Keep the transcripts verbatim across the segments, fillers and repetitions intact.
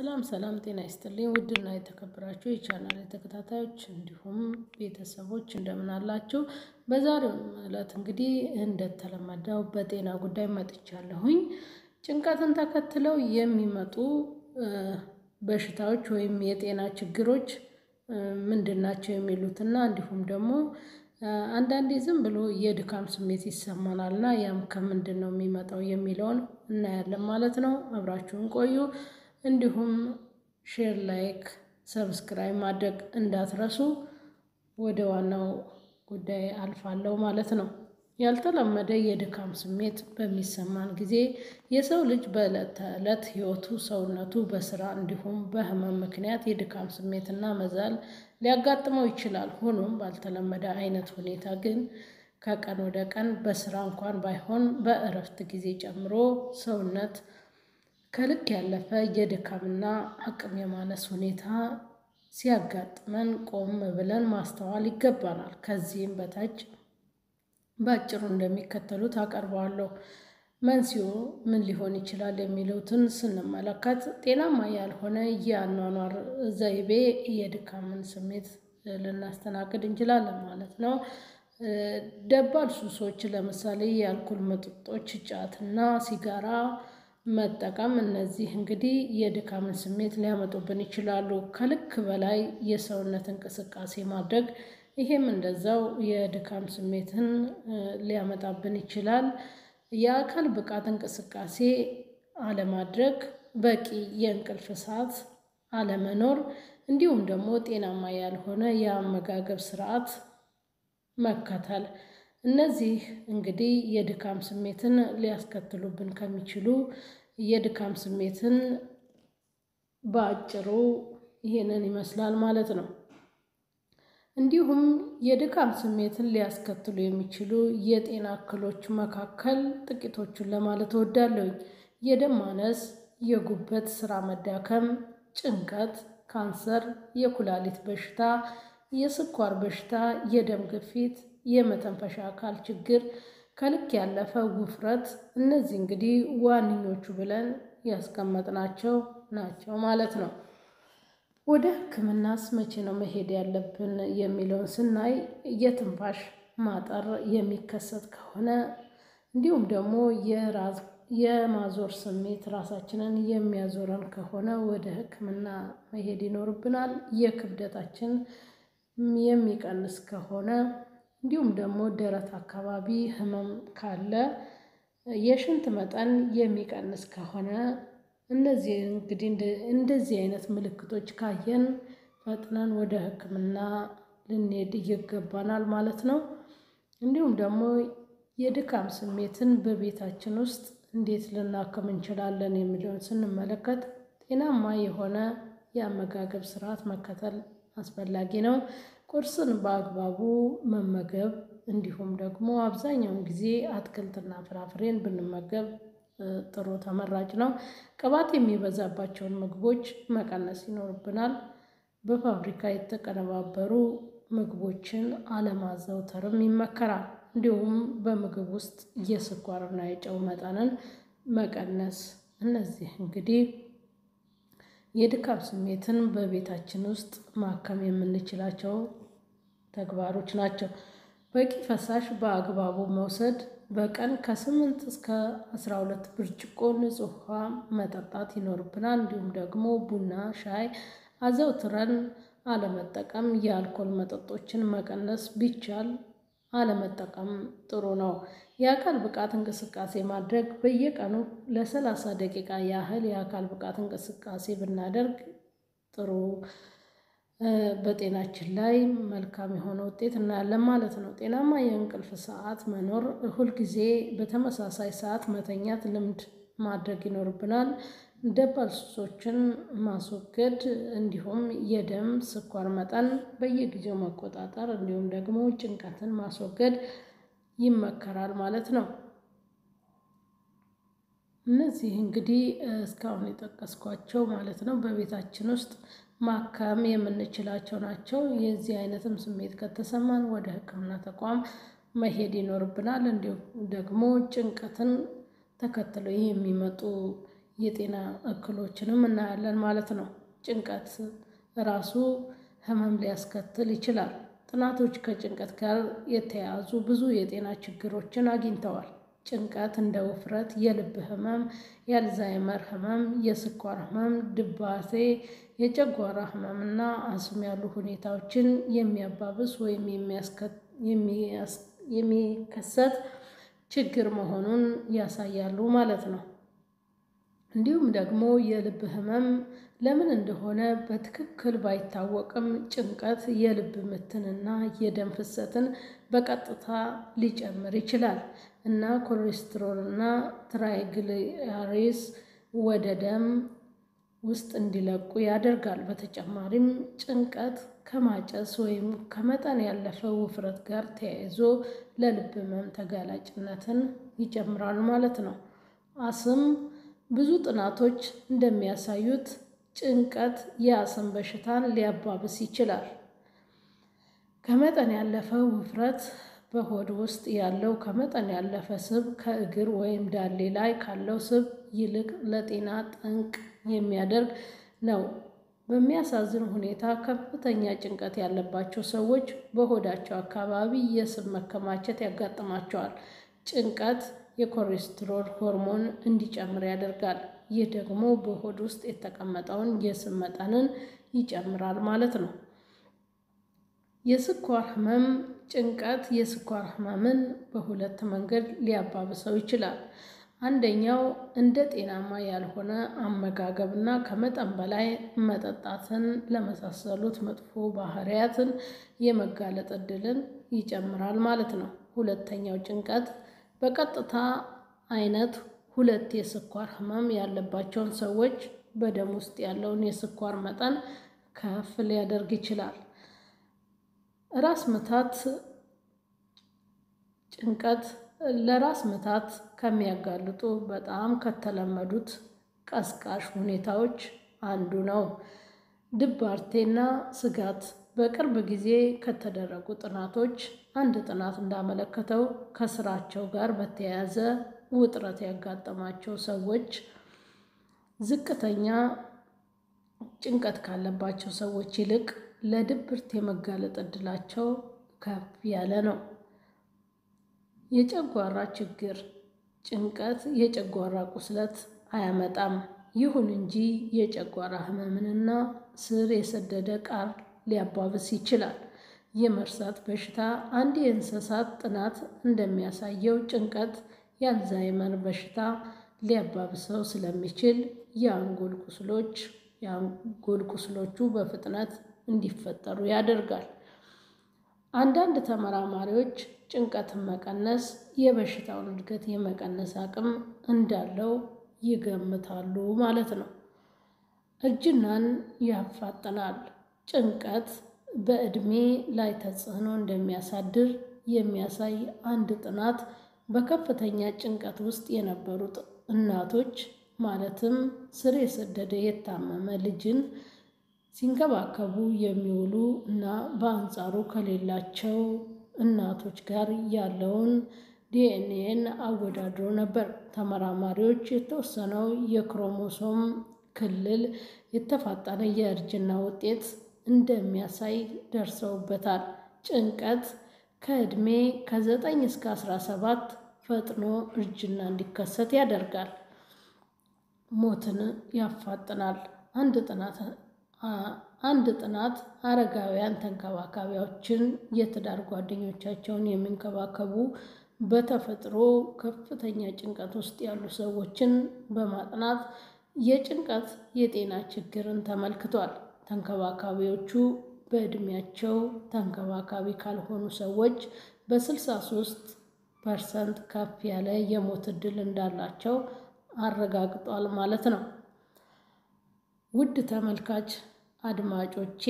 ሰላም ሰላም ጤና ይስጥልኝ ውድና የተከበራችሁ የቻናሌ ተከታታዮች እንዲሁም ቤተሰቦች እንደምን አላችሁ? በዛሬው ዕለት እንግዲህ እንደተለመደው በጤና ጉዳይ መጥቻለሁኝ። ጭንቀትን ተከትለው የሚመጡ በሽታዎች ወይም የጤና ችግሮች ምንድናቸው የሚሉትና እንዲሁም ደግሞ አንዳንዴ ዝም ብሎ የድካም ስሜት ይሰማናልና ያም ከምንድነው የሚመጣው የሚለውን እናያለን ማለት ነው። አብራችሁን ቆዩ። እንዲሁም ሼር ላይክ ሰብስክራይብ ማድረግ እንዳትረሱ። ወደ ዋናው ጉዳይ አልፋለሁ ማለት ነው። ያልተለመደ የድካም ስሜት በሚሰማን ጊዜ የሰው ልጅ በዕለት ተዕለት ህይወቱ ሰውነቱ በስራ እንዲሁም በህመም ምክንያት የድካም ስሜትና መዛል ሊያጋጥመው ይችላል። ሆኖም ባልተለመደ አይነት ሁኔታ ግን ከቀን ወደ ቀን በስራ እንኳን ባይሆን በእረፍት ጊዜ ጨምሮ ሰውነት ከልክ ያለፈ የድካምና አቅም የማነስ ሁኔታ ሲያጋጥመን ቆም ብለን ማስተዋል ይገባናል። ከዚህም በታች በአጭሩ እንደሚከተሉት አቀርበዋለሁ። መንስኤው ምን ሊሆን ይችላል የሚሉትን ስንመለከት ጤናማ ያልሆነ የአኗኗር ዘይቤ የድካምን ስሜት ልናስተናግድ እንችላለን ማለት ነው። ደባል ሱሶች ለምሳሌ የአልኮል መጠጦች፣ ጫትና ሲጋራ መጠቀም እነዚህ እንግዲህ የድካምን ስሜት ሊያመጡብን ይችላሉ። ከልክ በላይ የሰውነት እንቅስቃሴ ማድረግ ይሄም እንደዛው የድካም ስሜትን ሊያመጣብን ይችላል። የአካል ብቃት እንቅስቃሴ አለማድረግ፣ በቂ የእንቅልፍ ሰዓት አለመኖር እንዲሁም ደግሞ ጤናማ ያልሆነ የአመጋገብ ስርዓት መከተል እነዚህ እንግዲህ የድካም ስሜትን ሊያስከትሉብን ከሚችሉ የድካም ስሜትን በአጭሩ ይሄንን ይመስላል ማለት ነው። እንዲሁም የድካም ስሜትን ሊያስከትሉ የሚችሉ የጤና እክሎች መካከል ጥቂቶቹን ለማለት እወዳለሁኝ። የደም ማነስ፣ የጉበት ስራ መዳከም፣ ጭንቀት፣ ካንሰር፣ የኩላሊት በሽታ፣ የስኳር በሽታ፣ የደም ግፊት፣ የመተንፈሻ አካል ችግር፣ ከልክ ያለፈ ውፍረት እነዚህ እንግዲህ ዋነኞቹ ብለን ያስቀመጥናቸው ናቸው ማለት ነው። ወደ ሕክምናስ መቼ ነው መሄድ ያለብን የሚለውን ስናይ የትንፋሽ ማጠር የሚከሰት ከሆነ እንዲሁም ደግሞ የራስ የማዞር ስሜት ራሳችንን የሚያዞረን ከሆነ ወደ ሕክምና መሄድ ይኖርብናል። የክብደታችን የሚቀንስ ከሆነ እንዲሁም ደግሞ ደረት አካባቢ ህመም ካለ፣ የሽንት መጠን የሚቀንስ ከሆነ እነዚህ እንግዲህ እንደዚህ አይነት ምልክቶች ካየን ፈጥነን ወደ ሕክምና ልንሄድ ይገባናል ማለት ነው። እንዲሁም ደግሞ የድካም ስሜትን በቤታችን ውስጥ እንዴት ልናክም እንችላለን የሚለውን ስንመለከት ጤናማ የሆነ የአመጋገብ ስርዓት መከተል አስፈላጊ ነው። ቁርስን በአግባቡ መመገብ እንዲሁም ደግሞ አብዛኛውን ጊዜ አትክልትና ፍራፍሬን ብንመገብ ጥሩ ተመራጭ ነው። ቅባት የሚበዛባቸውን ምግቦች መቀነስ ይኖርብናል። በፋብሪካ የተቀነባበሩ ምግቦችን አለማዘውተርም ይመከራል። እንዲሁም በምግብ ውስጥ የስኳርና የጨው መጠንን መቀነስ እነዚህ እንግዲህ የድካም ስሜትን በቤታችን ውስጥ ማከም የምንችላቸው ተግባሮች ናቸው። በቂ ፈሳሽ በአግባቡ መውሰድ፣ በቀን ከስምንት እስከ አስራ ሁለት ብርጭቆ ንጹህ ውሃ መጠጣት ይኖርብናል። እንዲሁም ደግሞ ቡና፣ ሻይ አዘውትረን አለመጠቀም፣ የአልኮል መጠጦችን መቀነስ ቢቻል አለመጠቀም ጥሩ ነው። የአካል ብቃት እንቅስቃሴ ማድረግ በየቀኑ ለሰላሳ ደቂቃ ያህል የአካል ብቃት እንቅስቃሴ ብናደርግ ጥሩ በጤናችን ላይ መልካም የሆነ ውጤት እናያለን ማለት ነው። ጤናማ የእንቅልፍ ሰዓት መኖር፣ ሁልጊዜ በተመሳሳይ ሰዓት መተኛት ልምድ ማድረግ ይኖርብናል። ደባል ሱሶችን ማስወገድ እንዲሁም የደም ስኳር መጠን በየጊዜው መቆጣጠር እንዲሁም ደግሞ ጭንቀትን ማስወገድ ይመከራል ማለት ነው። እነዚህ እንግዲህ እስካሁን የጠቀስኳቸው ማለት ነው በቤታችን ውስጥ ማከም የምንችላቸው ናቸው። የዚህ አይነትም ስሜት ከተሰማን ወደ ሕክምና ተቋም መሄድ ይኖርብናል። እንዲሁም ደግሞ ጭንቀትን ተከትለው የሚመጡ የጤና እክሎችንም እናያለን ማለት ነው። ጭንቀት ራሱ ህመም ሊያስከትል ይችላል። ጥናቶች ከጭንቀት ጋር የተያያዙ ብዙ የጤና ችግሮችን አግኝተዋል። ጭንቀት እንደ ውፍረት፣ የልብ ህመም፣ የአልዛይመር ህመም፣ የስኳር ህመም፣ ድባቴ፣ የጨጓራ ህመም እና አስም ያሉ ሁኔታዎችን የሚያባብስ ወይም የሚከሰት ችግር መሆኑን ያሳያሉ ማለት ነው። እንዲሁም ደግሞ የልብ ህመም ለምን እንደሆነ በትክክል ባይታወቅም ጭንቀት የልብ ምትንና የደም ፍሰትን በቀጥታ ሊጨምር ይችላል እና ኮሌስትሮል እና ትራይግሊሰሪድስ ወደ ደም ውስጥ እንዲለቁ ያደርጋል። በተጨማሪም ጭንቀት ከማጨስ ወይም ከመጠን ያለፈ ውፍረት ጋር ተያይዞ ለልብ ህመም ተጋላጭነትን ይጨምራል ማለት ነው። አስም ብዙ ጥናቶች እንደሚያሳዩት ጭንቀት የአስም በሽታን ሊያባብስ ይችላል። ከመጠን ያለፈ ውፍረት በሆድ ውስጥ ያለው ከመጠን ያለፈ ስብ ከእግር ወይም ዳሌ ላይ ካለው ስብ ይልቅ ለጤና ጠንቅ የሚያደርግ ነው። በሚያሳዝን ሁኔታ ከፍተኛ ጭንቀት ያለባቸው ሰዎች በሆዳቸው አካባቢ የስብ መከማቸት ያጋጥማቸዋል። ጭንቀት የኮሌስትሮል ሆርሞን እንዲጨምር ያደርጋል። ይህ ደግሞ በሆድ ውስጥ የተቀመጠውን የስብ መጠንን ይጨምራል ማለት ነው። የስኳር ህመም ጭንቀት የስኳር ህመምን በሁለት መንገድ ሊያባብሰው ይችላል። አንደኛው እንደ ጤናማ ያልሆነ አመጋገብና ከመጠን በላይ መጠጣትን ለመሳሰሉት መጥፎ ባህሪያትን የመጋለጥ ዕድልን ይጨምራል ማለት ነው። ሁለተኛው ጭንቀት በቀጥታ አይነት ሁለት የስኳር ህመም ያለባቸውን ሰዎች በደም ውስጥ ያለውን የስኳር መጠን ከፍ ሊያደርግ ይችላል። ራስ ምታት ጭንቀት ለራስ ምታት ከሚያጋልጡ በጣም ከተለመዱት ቀስቃሽ ሁኔታዎች አንዱ ነው። ድባርቴና ስጋት በቅርብ ጊዜ ከተደረጉ ጥናቶች አንድ ጥናት እንዳመለከተው ከስራቸው ጋር በተያያዘ ውጥረት ያጋጠማቸው ሰዎች ዝቅተኛ ጭንቀት ካለባቸው ሰዎች ይልቅ ለድብርት የመጋለጥ ዕድላቸው ከፍ ያለ ነው። የጨጓራ ችግር ጭንቀት የጨጓራ ቁስለት አያመጣም። ይሁን እንጂ የጨጓራ ህመምንና ስር የሰደደ ቃር ሊያባብስ ይችላል። የመርሳት በሽታ አንድ የእንስሳት ጥናት እንደሚያሳየው ጭንቀት የአልዛይመር በሽታ ሊያባብሰው ስለሚችል የአንጎል ቁስሎች የአንጎል ቁስሎቹ በፍጥነት እንዲፈጠሩ ያደርጋል። አንዳንድ ተመራማሪዎች ጭንቀትን መቀነስ የበሽታውን እድገት የመቀነስ አቅም እንዳለው ይገምታሉ ማለት ነው። እርጅናን ያፋጥናል ጭንቀት በዕድሜ ላይ ተጽዕኖ እንደሚያሳድር የሚያሳይ አንድ ጥናት በከፍተኛ ጭንቀት ውስጥ የነበሩት እናቶች ማለትም ስር የሰደደ የታመመ ልጅን ሲንከባከቡ የሚውሉ እና በአንጻሩ ከሌላቸው እናቶች ጋር ያለውን ዲኤንኤን አወዳድሮ ነበር። ተመራማሪዎች የተወሰነው የክሮሞሶም ክልል የተፋጠነ የእርጅና ውጤት እንደሚያሳይ ደርሰውበታል። ጭንቀት ከዕድሜ ከዘጠኝ እስከ አስራ ሰባት ፈጥኖ እርጅና እንዲከሰት ያደርጋል። ሞትን ያፋጥናል። አንድ ጥናት አንድ ጥናት አረጋውያን ተንከባካቢዎችን የትዳር ጓደኞቻቸውን የሚንከባከቡ በተፈጥሮ ከፍተኛ ጭንቀት ውስጥ ያሉ ሰዎችን በማጥናት የጭንቀት የጤና ችግርን ተመልክቷል። ተንከባካቢዎቹ በዕድሜያቸው ተንከባካቢ ካልሆኑ ሰዎች በስልሳ ሶስት ፐርሰንት ከፍ ያለ የሞት ዕድል እንዳላቸው አረጋግጧል ማለት ነው። ውድ ተመልካች አድማጮቼ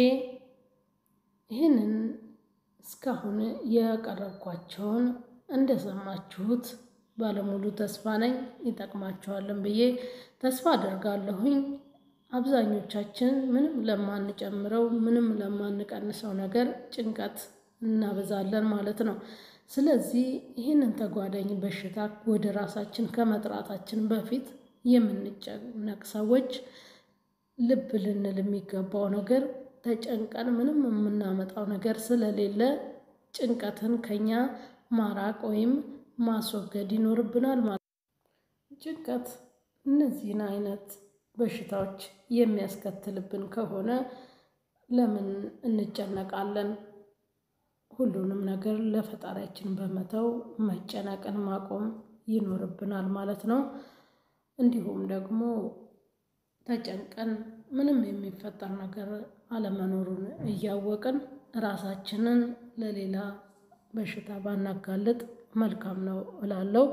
ይህንን እስካሁን ያቀረብኳቸውን እንደሰማችሁት ባለሙሉ ተስፋ ነኝ። ይጠቅማችኋልን ብዬ ተስፋ አደርጋለሁኝ። አብዛኞቻችን ምንም ለማንጨምረው ምንም ለማንቀንሰው ነገር ጭንቀት እናበዛለን ማለት ነው። ስለዚህ ይህንን ተጓዳኝ በሽታ ወደ ራሳችን ከመጥራታችን በፊት የምንጨነቅ ሰዎች ልብ ልንል የሚገባው ነገር ተጨንቀን ምንም የምናመጣው ነገር ስለሌለ ጭንቀትን ከኛ ማራቅ ወይም ማስወገድ ይኖርብናል ማለት ነው። ጭንቀት እነዚህን አይነት በሽታዎች የሚያስከትልብን ከሆነ ለምን እንጨነቃለን? ሁሉንም ነገር ለፈጣሪያችን በመተው መጨነቅን ማቆም ይኖርብናል ማለት ነው። እንዲሁም ደግሞ ተጨንቀን ምንም የሚፈጠር ነገር አለመኖሩን እያወቅን ራሳችንን ለሌላ በሽታ ባናጋልጥ መልካም ነው እላለሁ።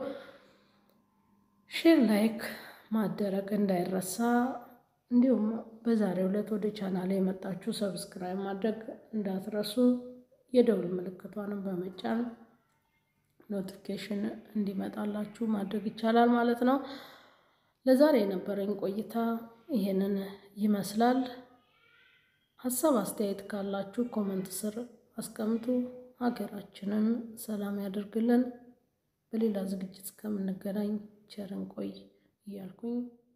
ሼር ላይክ ማድረግ እንዳይረሳ። እንዲሁም በዛሬው ዕለት ወደ ቻናሌ የመጣችሁ ሰብስክራይብ ማድረግ እንዳትረሱ። የደውል ምልክቷንም በመጫን ኖቲፊኬሽን እንዲመጣላችሁ ማድረግ ይቻላል ማለት ነው። ለዛሬ የነበረኝ ቆይታ ይሄንን ይመስላል። ሀሳብ አስተያየት ካላችሁ ኮሜንት ስር አስቀምጡ። ሀገራችንን ሰላም ያደርግልን። በሌላ ዝግጅት እስከምንገናኝ ቸር እንቆይ እያልኩኝ